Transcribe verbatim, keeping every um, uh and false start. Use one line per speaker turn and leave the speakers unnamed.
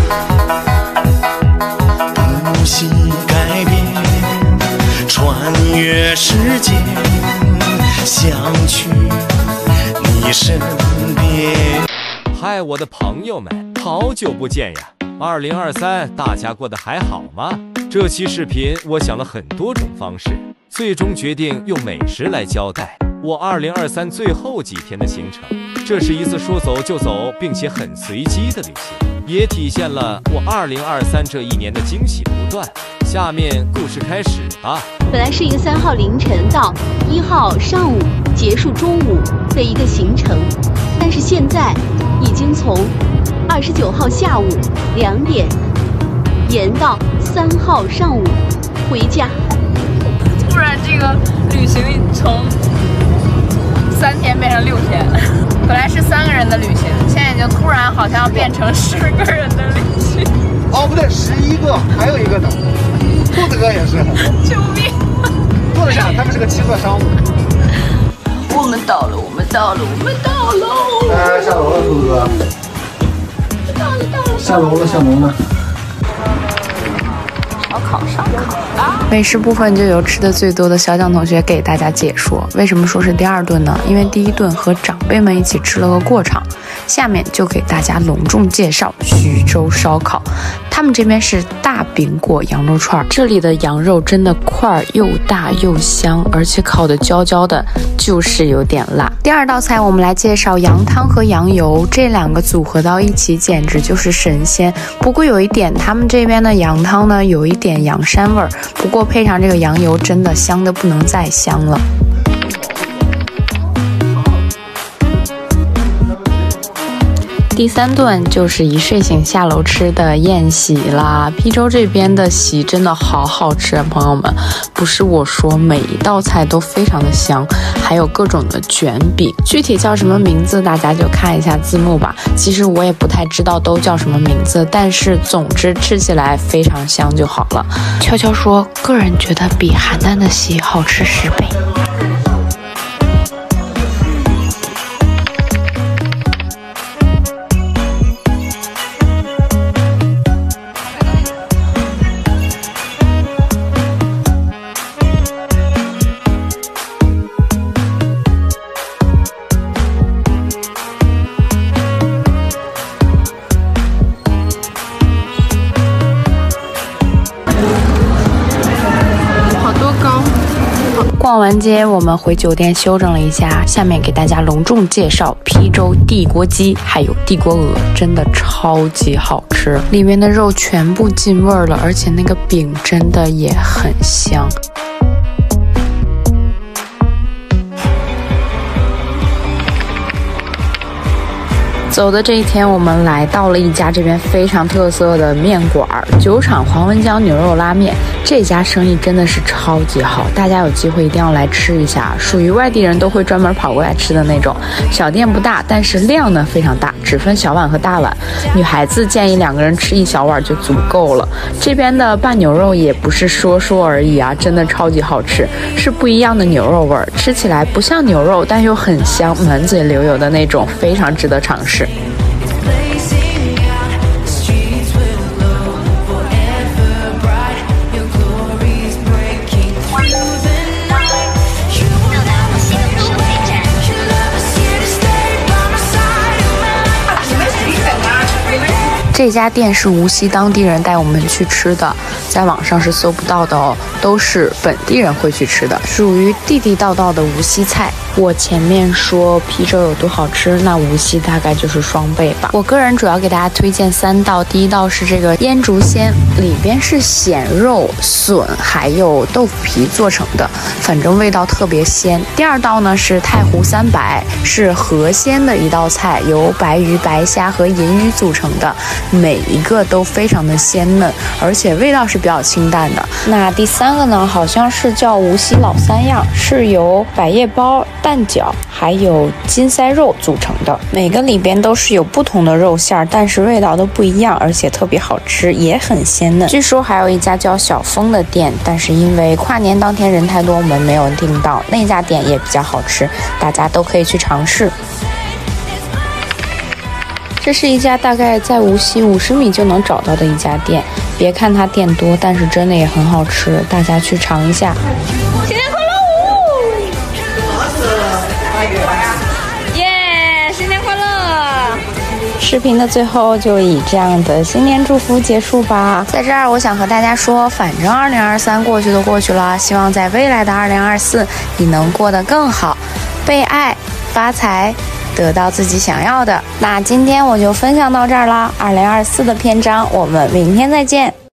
不惜改变，穿越时间，想去你身边。
嗨，我的朋友们，好久不见呀！二零二三，大家过得还好吗？这期视频我想了很多种方式，最终决定用美食来交代我二零二三最后几天的行程。这是一次说走就走，并且很随机的旅行，也体现了我二零二三这一年的惊喜不断。下面故事开始吧。
本来是一个三号凌晨到一号上午结束中午的一个行程，但是现在已经从二十九号下午两点延到三号上午回家。
突然这个旅行从三天变成六天，本来是三个人的旅行，现在已经突然好像变成十个人的旅行。
哦，不对，十一个，还有一个呢，兔子哥也是。
救命！
坐得下，他们是个七座商务。
我们到了，我们到了，我们到喽！
哎，下楼了，兔子哥。
到了，到了，
下楼了，下楼了。
烧烤，烧烤啦！
美食部分就由吃的最多的小蒋同学给大家解说。为什么说是第二顿呢？因为第一顿和长辈们一起吃了个过场。下面就给大家隆重介绍徐州烧烤。他们这边是大饼果羊肉串，这里的羊肉真的块又大又香，而且烤得焦焦的，就是有点辣。第二道菜我们来介绍羊汤和羊油，这两个组合到一起简直就是神仙。不过有一点，他们这边的羊汤呢有一点羊膻味儿，不过配上这个羊油，真的香的不能再香了。第三顿就是一睡醒下楼吃的宴席啦。邳州这边的席真的好好吃啊，朋友们，不是我说，每一道菜都非常的香，还有各种的卷饼，具体叫什么名字大家就看一下字幕吧。其实我也不太知道都叫什么名字，但是总之吃起来非常香就好了。悄悄说，个人觉得比邯郸的席好吃十倍。逛完街，我们回酒店休整了一下，下面给大家隆重介绍邳州地锅鸡，还有地锅鹅，真的超级好吃，里面的肉全部进味儿了，而且那个饼真的也很香。走的这一天，我们来到了一家这边非常特色的面馆——酒厂黄文江牛肉拉面。这家生意真的是超级好，大家有机会一定要来吃一下，属于外地人都会专门跑过来吃的那种。小店不大，但是量呢非常大，只分小碗和大碗。女孩子建议两个人吃一小碗就足够了。这边的拌牛肉也不是说说而已啊，真的超级好吃，是不一样的牛肉味儿，吃起来不像牛肉，但又很香，满嘴流油的那种，非常值得尝试。这家店是无锡当地人带我们去吃的，在网上是搜不到的哦，都是本地人会去吃的，属于地地道道的无锡菜。我前面说邳州有多好吃，那无锡大概就是双倍吧。我个人主要给大家推荐三道，第一道是这个腌竹鲜，里边是鲜肉、笋还有豆腐皮做成的，反正味道特别鲜。第二道呢是太湖三白，是河鲜的一道菜，由白鱼、白虾和银鱼组成的，每一个都非常的鲜嫩，而且味道是比较清淡的。那第三个呢，好像是叫无锡老三样，是由百叶包、蛋饺还有金腮肉组成的，每个里边都是有不同的肉馅儿，但是味道都不一样，而且特别好吃，也很鲜嫩。据说还有一家叫小峰的店，但是因为跨年当天人太多，我们没有订到，那家店也比较好吃，大家都可以去尝试。 这是一家大概在无锡五十米就能找到的一家店，别看它店多，但是真的也很好吃，大家去尝一下。
新年快乐！耶！新年快乐！
视频的最后就以这样的新年祝福结束吧。在这儿，我想和大家说，反正二零二三过去都过去了，希望在未来的二零二四你能过得更好，被爱，发财，得到自己想要的。那今天我就分享到这儿啦，二零二四的篇章，我们明天再见。